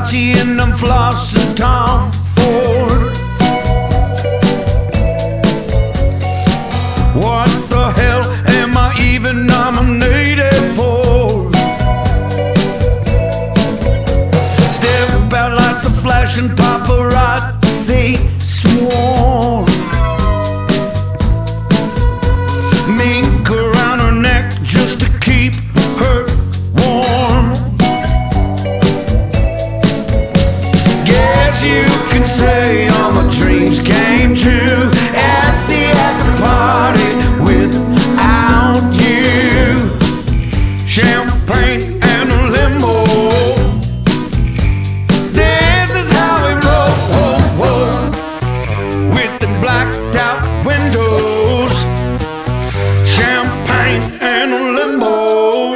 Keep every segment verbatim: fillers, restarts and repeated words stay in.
Versace and them flossing Tom Ford. What the hell am I even nominated for? Step out lights of flashing paparazzi swarm. Mink around her neck just to keep her warm. Guess you can say all my dreams came true at the after party without you. Champagne and a limo. This is how we roll with the blacked out windows. Champagne and a limo.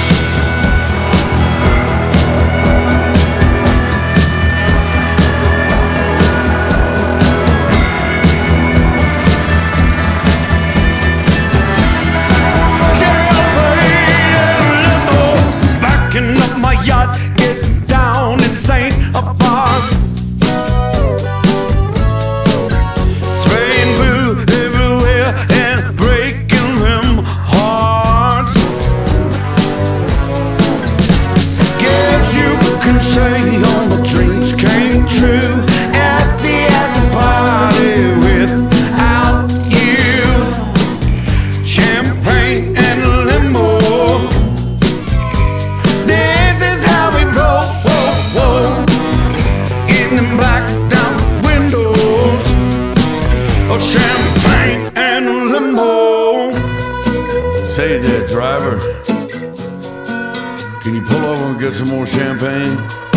Up my yacht, getting down in Saint Apart. Spraying Beau everywhere and breaking them hearts. Guess you can say all my dreams came true at the after party without you. Champagne and a limo. This is how we roll, whoa, whoa, in them blacked out windows. Oh, champagne and a limo. Say there, driver, can you pull over and get some more champagne?